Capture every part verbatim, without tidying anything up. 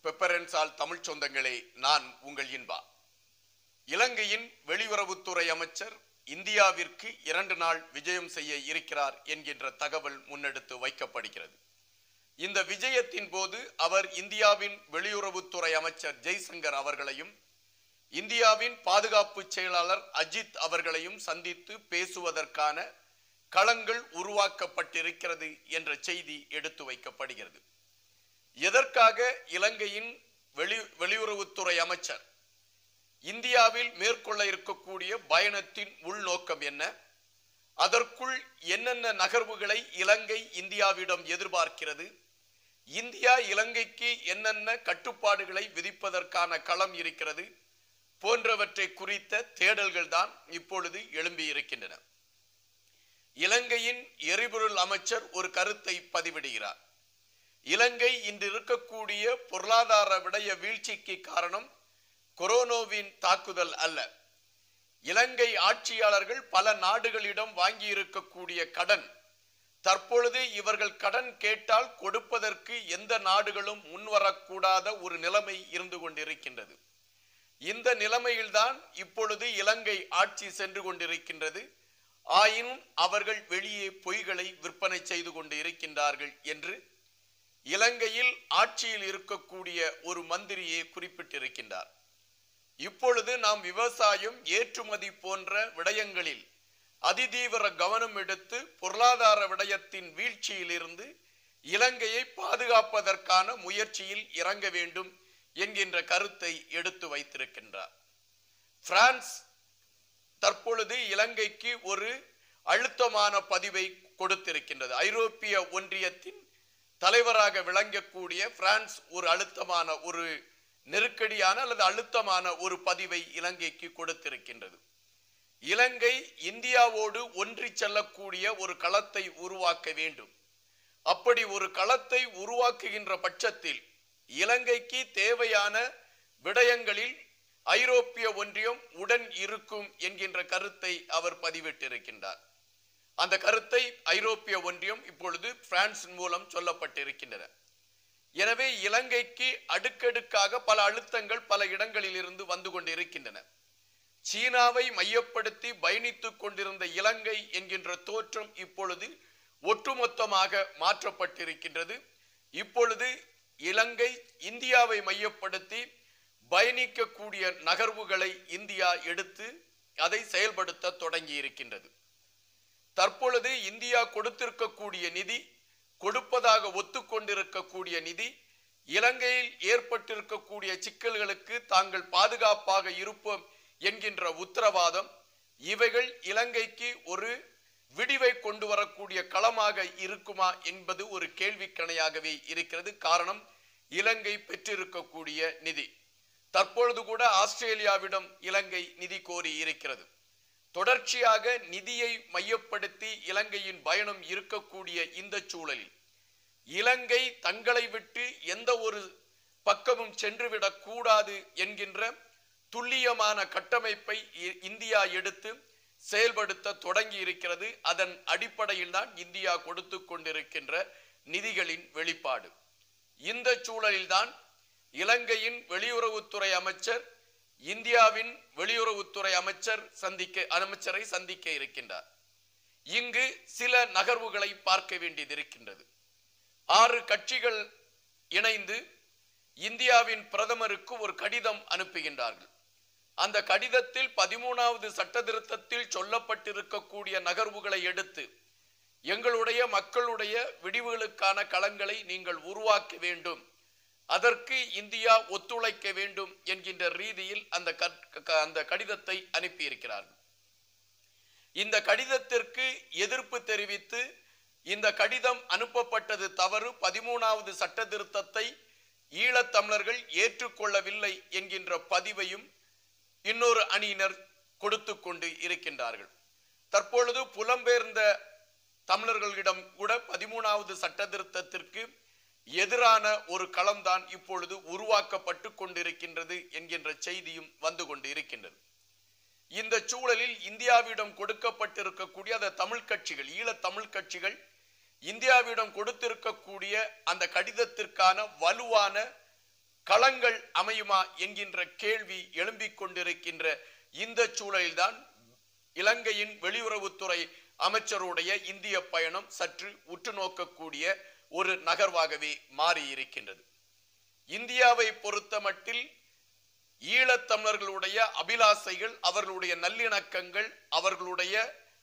பெப்பரன்சால் தமிழ் சொந்தங்களே, நான் உங்கள் இன்பா. இலங்கையின் வெளியுறவுத்துறை அமைச்சர் இந்தியாவிற்கு இரண்டு நாள் விஜயம் செய்ய இருக்கிறார் என்கின்ற தகவல் முன்னெடுத்து வைக்கப்படுகிறது. இந்த விஜயத்தின் போது அவர் இந்தியாவின் வெளியுறவுத்துறை அமைச்சர் ஜெய்சங்கர் அவர்களையும் இந்தியாவின் பாதுகாப்பு செயலாளர் அஜித் அவர்களையும் சந்தித்து பேசுவதற்கான களங்கள் உருவாக்கப்பட்டிருக்கிறது என்ற செய்தி எடுத்து வைக்கப்படுகிறது. எதற்காக இலங்கையின் வெளி வெளியுறவுத்துறை அமைச்சர் இந்தியாவில் மேற்கொள்ள இருக்கக்கூடிய பயணத்தின் உள்நோக்கம் என்ன? அதற்குள் என்னென்ன நகர்வுகளை இலங்கை இந்தியாவிடம் எதிர்பார்க்கிறது? இந்தியா இலங்கைக்கு என்னென்ன கட்டுப்பாடுகளை விதிப்பதற்கான களம் இருக்கிறது போன்றவற்றை குறித்த தேடல்கள் தான் இப்பொழுது எழும்பி இருக்கின்றன. இலங்கையின் எரிபொருள் அமைச்சர் ஒரு கருத்தை பதிவிடுகிறார். இலங்கை இன்று இருக்கக்கூடிய பொருளாதார விடய வீழ்ச்சிக்கு காரணம் கொரோனாவின் தாக்குதல் அல்ல. இலங்கை ஆட்சியாளர்கள் பல நாடுகளிடம் வாங்கி இருக்கக்கூடிய கடன், தற்பொழுது இவர்கள் கடன் கேட்டால் கொடுப்பதற்கு எந்த நாடுகளும் முன்வரக்கூடாத ஒரு நிலைமை இருந்து கொண்டிருக்கின்றது. இந்த நிலைமையில்தான் இப்பொழுது இலங்கை ஆட்சி சென்று கொண்டிருக்கின்றது. ஆயினும் அவர்கள் வெளியே பொய்களை விற்பனை செய்து கொண்டு இருக்கின்றார்கள் என்று இலங்கையில் ஆட்சியில் இருக்கக்கூடிய ஒரு மந்திரியை குறிப்பிட்டிருக்கின்றார். இப்பொழுது நாம் விவசாயம், ஏற்றுமதி போன்ற விடயங்களில் அதிதீவிர கவனம் எடுத்து பொருளாதார விடயத்தின் வீழ்ச்சியில் இருந்து இலங்கையை பாதுகாப்பதற்கான முயற்சியில் இறங்க வேண்டும் என்கின்ற கருத்தை எடுத்து வைத்திருக்கின்றார். பிரான்ஸ் தற்பொழுது இலங்கைக்கு ஒரு அழுத்தமான பதிவை கொடுத்திருக்கின்றது. ஐரோப்பிய ஒன்றியத்தின் தலைவராக விளங்கக்கூடிய பிரான்ஸ் ஒரு அழுத்தமான ஒரு நெருக்கடியான அல்லது அழுத்தமான ஒரு பதிவை இலங்கைக்கு கொடுத்திருக்கின்றது. இலங்கை இந்தியாவோடு ஒன்றி செல்லக்கூடிய ஒரு களத்தை உருவாக்க வேண்டும். அப்படி ஒரு களத்தை உருவாக்குகின்ற பட்சத்தில் இலங்கைக்கு தேவையான விடயங்களில் ஐரோப்பிய ஒன்றியம் உடன் இருக்கும் என்கின்ற கருத்தை அவர் பதிவிட்டிருக்கின்றார். அந்த கருத்தை ஐரோப்பிய ஒன்றியம் இப்பொழுது பிரான்ஸ் மூலம் சொல்லப்பட்டிருக்கின்றன. எனவே இலங்கைக்கு அடுக்கடுக்காக பல அழுத்தங்கள் பல இடங்களில் இருந்து வந்து கொண்டிருக்கின்றன. சீனாவை மையப்படுத்தி பயணித்துக் கொண்டிருந்த இலங்கை என்கின்ற தோற்றம் இப்பொழுது ஒட்டுமொத்தமாக மாற்றப்பட்டிருக்கின்றது. இப்பொழுது இலங்கை இந்தியாவை மையப்படுத்தி பயணிக்கக்கூடிய நகர்வுகளை இந்தியா எடுத்து அதை செயல்படுத்த தொடங்கி இருக்கின்றது. தற்பொழுது இந்தியா கொடுத்திருக்கக்கூடிய நிதி, கொடுப்பதாக ஒத்துக்கொண்டிருக்கக்கூடிய நிதி, இலங்கையில் ஏற்பட்டிருக்கக்கூடிய சிக்கல்களுக்கு தாங்கள் பாதுகாப்பாக இருப்போம் என்கின்ற உத்தரவாதம், இவைகள் இலங்கைக்கு ஒரு விடிவை கொண்டு வரக்கூடிய களமாக இருக்குமா என்பது ஒரு கேள்விக்கணையாகவே இருக்கிறது. காரணம், இலங்கை பெற்றிருக்கக்கூடிய நிதி. தற்பொழுது கூட ஆஸ்திரேலியாவிடம் இலங்கை நிதி கோரி இருக்கிறது. தொடர்ச்சியாக நிதியை மையப்படுத்தி இலங்கையின் பயணம் இருக்கக்கூடிய இந்த சூழலில் இலங்கை தங்களை விட்டு எந்த ஒரு பக்கமும் சென்றுவிடக் கூடாது என்கின்ற துல்லியமான கட்டமைப்பை இந்தியா எடுத்து செயல்படுத்த தொடங்கி இருக்கிறது. அதன் அடிப்படையில் தான் இந்தியா கொடுத்து கொண்டிருக்கின்ற நிதிகளின் வெளிப்பாடு. இந்த சூழலில்தான் இலங்கையின் வெளியுறவுத்துறை அமைச்சர் இந்தியாவின் வெளியுறவுத்துறை அமைச்சர் சந்திக்க அமைச்சரை சந்திக்க இருக்கின்றார். இங்கு சில நகர்வுகளை பார்க்க வேண்டியது இருக்கின்றது. ஆறு கட்சிகள் இணைந்து இந்தியாவின் பிரதமருக்கு ஒரு கடிதம் அனுப்புகின்றார்கள். அந்த கடிதத்தில் பதிமூணாவது சட்ட திருத்தத்தில் சொல்லப்பட்டிருக்கக்கூடிய நகர்வுகளை எடுத்து எங்களுடைய மக்களுடைய விடிவுகளுக்கான களங்களை நீங்கள் உருவாக்க வேண்டும், அதற்கு இந்தியா ஒத்துழைக்க வேண்டும் என்கின்ற ரீதியில் அந்த அந்த கடிதத்தை அனுப்பியிருக்கிறார்கள். இந்த கடிதத்திற்கு எதிர்ப்பு தெரிவித்து இந்த கடிதம் அனுப்பப்பட்டது தவறு, பதிமூணாவது சட்ட திருத்தத்தை ஈழத்தமிழர்கள் ஏற்றுக்கொள்ளவில்லை என்கின்ற பதிவையும் இன்னொரு அணியினர் கொடுத்து கொண்டு இருக்கின்றார்கள். தற்பொழுது புலம்பெயர்ந்த தமிழர்களிடம் கூட பதிமூணாவது சட்ட திருத்தத்திற்கு எதிரான ஒரு களம்தான் இப்பொழுது உருவாக்கப்பட்டு கொண்டிருக்கின்றது என்கின்ற செய்தியும் வந்து கொண்டு இருக்கின்றது. இந்த சூழலில் இந்தியாவிடம் கொடுக்கப்பட்டிருக்கக்கூடிய அந்த தமிழ் கட்சிகள், ஈழ தமிழ் கட்சிகள் இந்தியாவிடம் கொடுத்திருக்கக்கூடிய அந்த கடிதத்திற்கான வலுவான களங்கள் அமையுமா என்கின்ற கேள்வி எழும்பிக் கொண்டிருக்கின்ற இந்த சூழலில்தான் இலங்கையின் வெளியுறவுத்துறை அமைச்சருடைய இந்திய பயணம் சற்று உற்று நோக்கக்கூடிய ஒரு நகர்வாகவே மாறியிருக்கின்றது. இந்தியாவை பொறுத்த மட்டில் ஈழத்தமிழர்களுடைய அபிலாசைகள், அவர்களுடைய நல்லிணக்கங்கள், அவர்களுடைய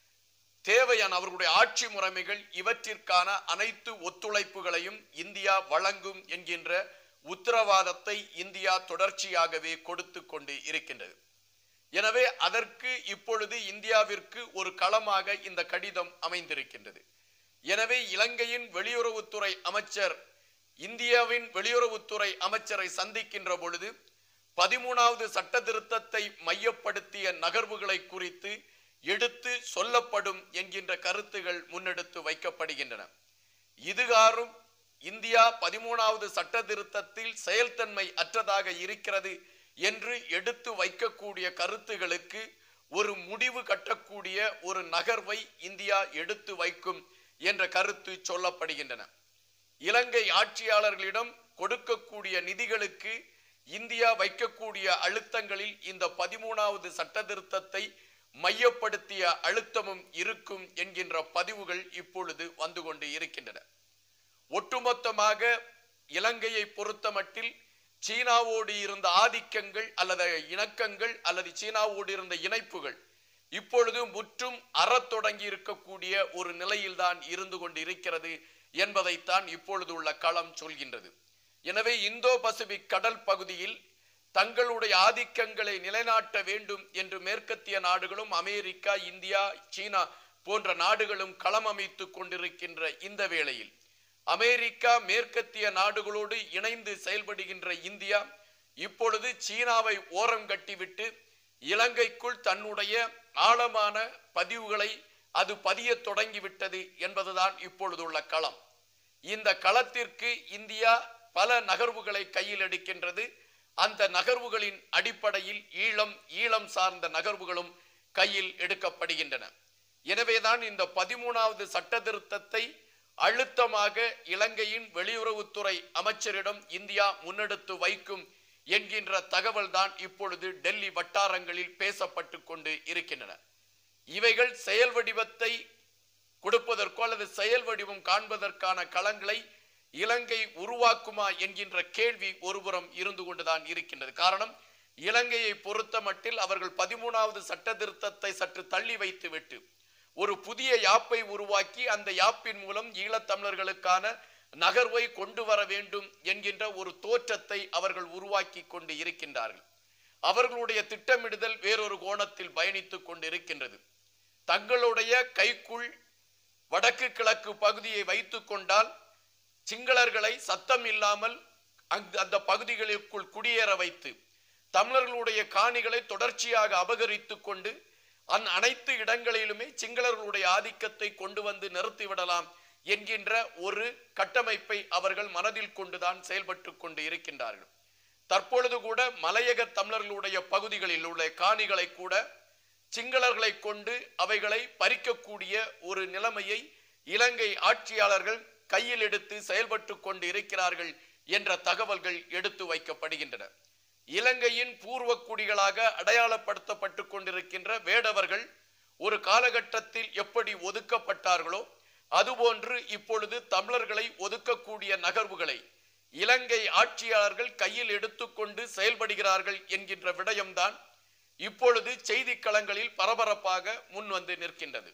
தேவையான அவர்களுடைய ஆட்சி முறைமைகள் இவற்றிற்கான அனைத்து ஒத்துழைப்புகளையும் இந்தியா வழங்கும் என்கின்ற உத்தரவாதத்தை இந்தியா தொடர்ச்சியாகவே கொடுத்து கொண்டு இருக்கின்றது. எனவே அதற்கு இப்பொழுது இந்தியாவிற்கு ஒரு களமாக இந்த கடிதம் அமைந்திருக்கின்றது. எனவே இலங்கையின் வெளியுறவுத்துறை அமைச்சர் இந்தியாவின் வெளியுறவுத்துறை அமைச்சரை சந்திக்கின்ற பொழுது பதிமூணாவது சட்ட திருத்தத்தை மையப்படுத்திய நகர்வுகளை குறித்து எடுத்து சொல்லப்படும் என்கின்ற கருத்துகள் முன்னெடுத்து வைக்கப்படுகின்றன. இதுகாரும் இந்தியா பதிமூணாவது சட்ட திருத்தத்தில் செயல்தன்மை அற்றதாக இருக்கிறது என்று எடுத்து வைக்கக்கூடிய கருத்துகளுக்கு ஒரு முடிவு கட்டக்கூடிய ஒரு நகர்வை இந்தியா எடுத்து வைக்கும் என்ற கருத்து சொல்லப்படுகின்றன. இலங்கை ஆட்சியாளர்களிடம் கொடுக்கக்கூடிய நிதிகளுக்கு இந்தியா வைக்கக்கூடிய அழுத்தங்களில் இந்த பதிமூணாவது சட்ட திருத்தத்தை மையப்படுத்திய அழுத்தமும் இருக்கும் என்கின்ற பதிவுகள் இப்பொழுது வந்து கொண்டு இருக்கின்றன. ஒட்டுமொத்தமாக இலங்கையை பொறுத்த மட்டில் சீனாவோடு இருந்த ஆதிக்கங்கள் அல்லது இணக்கங்கள் அல்லது சீனாவோடு இருந்த இணைப்புகள் இப்பொழுது முற்றும் அறத் தொடங்கி இருக்கக்கூடிய ஒரு நிலையில்தான் இருந்து கொண்டு இருக்கிறது என்பதைத்தான் இப்பொழுது உள்ள களம் சொல்கின்றது. எனவே இந்தோ பசிபிக் கடல் பகுதியில் தங்களுடைய ஆதிக்கங்களை நிலைநாட்ட வேண்டும் என்று மேற்கத்திய நாடுகளும் அமெரிக்கா, இந்தியா, சீனா போன்ற நாடுகளும் களம் அமைத்துக் கொண்டிருக்கின்ற இந்த வேளையில் அமெரிக்கா மேற்கத்திய நாடுகளோடு இணைந்து செயல்படுகின்ற இந்தியா இப்பொழுது சீனாவை ஓரம் கட்டிவிட்டு இலங்கைக்குள் தன்னுடைய ஆழமான பதிவுகளை அது பதிய தொடங்கிவிட்டது என்பதுதான் இப்பொழுதுள்ள களம். இந்த களத்திற்கு இந்தியா பல நகர்வுகளை கையில் எடுக்கின்றது. அந்த நகர்வுகளின் அடிப்படையில் ஈழம் ஈழம் சார்ந்த நகர்வுகளும் கையில் எடுக்கப்படுகின்றன. எனவேதான் இந்த பதிமூணாவது சட்ட திருத்தத்தை அழுத்தமாக இலங்கையின் வெளியுறவுத்துறை அமைச்சரிடம் இந்தியா முன்னெடுத்து வைக்கும் என்கின்ற தகவல் தான் இப்பொழுது டெல்லி வட்டாரங்களில் பேசப்பட்டு கொண்டு இருக்கின்றன. இவைகள் செயல் வடிவத்தை கொடுப்பதற்கோ அல்லது செயல் வடிவம் காண்பதற்கான களங்களை இலங்கை உருவாக்குமா என்கின்ற கேள்வி ஒருபுறம் இருந்து கொண்டுதான் இருக்கின்றது. காரணம், இலங்கையை பொறுத்த மட்டில் அவர்கள் பதிமூணாவது சட்ட திருத்தத்தை சற்று தள்ளி வைத்துவிட்டு ஒரு புதிய யாப்பை உருவாக்கி அந்த யாப்பின் மூலம் ஈழத்தமிழர்களுக்கான நகர்வை கொண்டு வர வேண்டும் என்கின்ற ஒரு தோற்றத்தை அவர்கள் உருவாக்கி கொண்டு இருக்கின்றார்கள். அவர்களுடைய திட்டமிடுதல் வேறொரு கோணத்தில் பயணித்துக் கொண்டு இருக்கின்றது. தங்களுடைய கைக்குள் வடக்கு கிழக்கு பகுதியை வைத்துக் கொண்டால் சிங்களர்களை சத்தம் இல்லாமல் அந்த பகுதிகளுக்குள் குடியேற வைத்து தமிழர்களுடைய காணிகளை தொடர்ச்சியாக அபகரித்துக் கொண்டு அந் அனைத்து இடங்களிலுமே சிங்களர்களுடைய ஆதிக்கத்தை கொண்டு வந்து நிறுத்திவிடலாம் என்கின்ற ஒரு கட்டமைப்பை அவர்கள் மனதில் கொண்டுதான் செயல்பட்டு கொண்டு இருக்கின்றார்கள். தற்பொழுது கூட மலையக தமிழர்களுடைய பகுதிகளில் உள்ள காணிகளை கூட சிங்களர்களை கொண்டு அவைகளை பறிக்கக்கூடிய ஒரு நிலைமையை இலங்கை ஆட்சியாளர்கள் கையில் எடுத்து செயல்பட்டு கொண்டு இருக்கிறார்கள் என்ற தகவல்கள் எடுத்து வைக்கப்படுகின்றன. இலங்கையின் பூர்வ குடிகளாக அடையாளப்படுத்தப்பட்டு கொண்டிருக்கின்ற வேடவர்கள் ஒரு காலகட்டத்தில் எப்படி ஒதுக்கப்பட்டார்களோ அதுபோன்று இப்பொழுது தமிழர்களை ஒதுக்கக்கூடிய நகர்வுகளை இலங்கை ஆட்சியாளர்கள் கையில் எடுத்துக்கொண்டு செயல்படுகிறார்கள் என்கின்ற விடயம்தான் இப்பொழுது செய்தி களங்களில் பரபரப்பாக முன் வந்து நிற்கின்றது.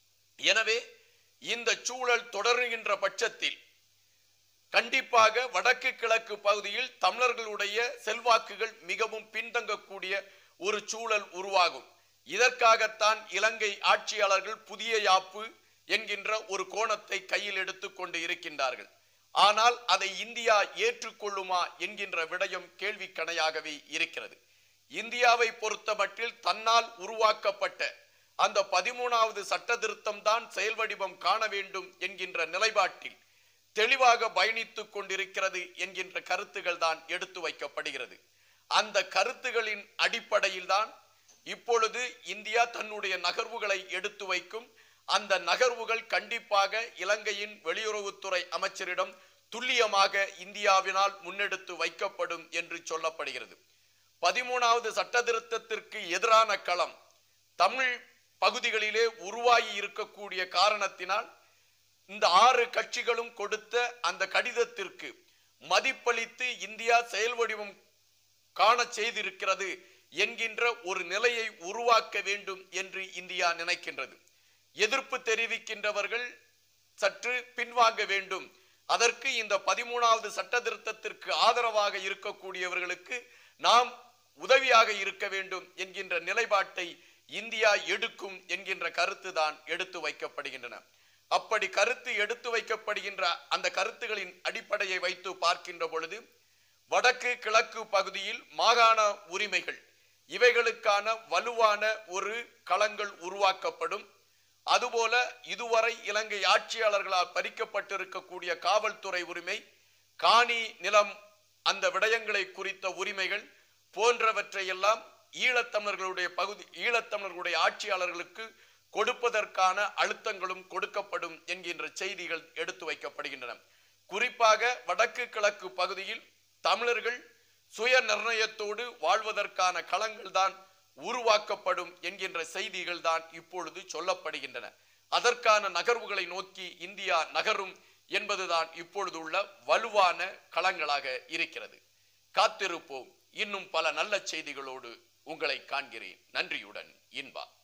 எனவே இந்த சூழல் தொடர்கின்ற பட்சத்தில் கண்டிப்பாக வடக்கு கிழக்கு பகுதியில் தமிழர்களுடைய செல்வாக்குகள் மிகவும் பின்தங்கக்கூடிய ஒரு சூழல் உருவாகும். இதற்காகத்தான் இலங்கை ஆட்சியாளர்கள் புதிய யாப்பு என்கின்ற ஒரு கோணத்தை கையில் எடுத்துக் கொண்டு இருக்கின்றார்கள். ஆனால் அதை இந்தியா ஏற்றுக்கொள்ளுமா என்கின்ற விடயம் கேள்விக்கணையாகவே இருக்கிறது. இந்தியாவை பொறுத்த மட்டில் தன்னால் உருவாக்கப்பட்ட அந்த பதிமூணாவது சட்ட திருத்தம் தான் செயல் வடிவம் காண வேண்டும் என்கின்ற நிலைப்பாட்டில் தெளிவாக பயணித்துக் கொண்டிருக்கிறது என்கின்ற கருத்துகள் தான் எடுத்து வைக்கப்படுகிறது. அந்த கருத்துகளின் அடிப்படையில் தான் இப்பொழுது இந்தியா தன்னுடைய நகர்வுகளை எடுத்து வைக்கும். அந்த நகர்வுகள் கண்டிப்பாக இலங்கையின் வெளியுறவுத்துறை அமைச்சரிடம் துல்லியமாக இந்தியாவினால் முன்னெடுத்து வைக்கப்படும் என்று சொல்லப்படுகிறது. பதிமூணாவது சட்ட திருத்தத்திற்கு எதிரான களம் தமிழ் பகுதிகளிலே உருவாகி இருக்கக்கூடிய காரணத்தினால் இந்த ஆறு கட்சிகளும் கொடுத்த அந்த கடிதத்திற்கு மதிப்பளித்து இந்தியா செயல் வடிவம் காண செய்திருக்கிறது என்கின்ற ஒரு நிலையை உருவாக்க வேண்டும் என்று இந்தியா நினைக்கின்றது. எதிர்ப்பு தெரிவிக்கின்றவர்கள் சற்று பின்வாங்க வேண்டும். அதற்கு இந்த பதிமூணாவது சட்ட திருத்தத்திற்கு ஆதரவாக இருக்கக்கூடியவர்களுக்கு நாம் உதவியாக இருக்க வேண்டும் என்கின்ற நிலைப்பாட்டை இந்தியா எடுக்கும் என்கின்ற கருத்து தான் எடுத்து வைக்கப்படுகின்றன. அப்படி கருத்து எடுத்து வைக்கப்படுகின்ற அந்த கருத்துகளின் அடிப்படையை வைத்து பார்க்கின்ற பொழுது வடக்கு கிழக்கு பகுதியில் மாகாண உரிமைகள் இவைகளுக்கான வலுவான ஒரு களங்கள் உருவாக்கப்படும். அதுபோல இதுவரை இலங்கை ஆட்சியாளர்களால் பறிக்கப்பட்டிருக்கக்கூடிய காவல்துறை உரிமை, காணி நிலம், அந்த விடயங்களை குறித்த உரிமைகள் போன்றவற்றையெல்லாம் ஈழத்தமிழர்களுடைய பகுதி ஈழத்தமிழர்களுடைய ஆட்சியாளர்களுக்கு கொடுப்பதற்கான அழுத்தங்களும் கொடுக்கப்படும் என்கின்ற செய்திகள் எடுத்து வைக்கப்படுகின்றன. குறிப்பாக வடக்கு கிழக்கு பகுதியில் தமிழர்கள் சுய நிர்ணயத்தோடு வாழ்வதற்கான களங்கள் தான் உருவாக்கப்படும் என்கின்ற செய்திகள் தான் இப்பொழுது சொல்லப்படுகின்றன. அதற்கான நகர்வுகளை நோக்கி இந்தியா நகரும் என்பதுதான் இப்பொழுது உள்ள வலுவான களங்களாக இருக்கிறது. காத்திருப்போம். இன்னும் பல நல்ல செய்திகளோடு உங்களை காண்கிறேன். நன்றியுடன் இன்பா.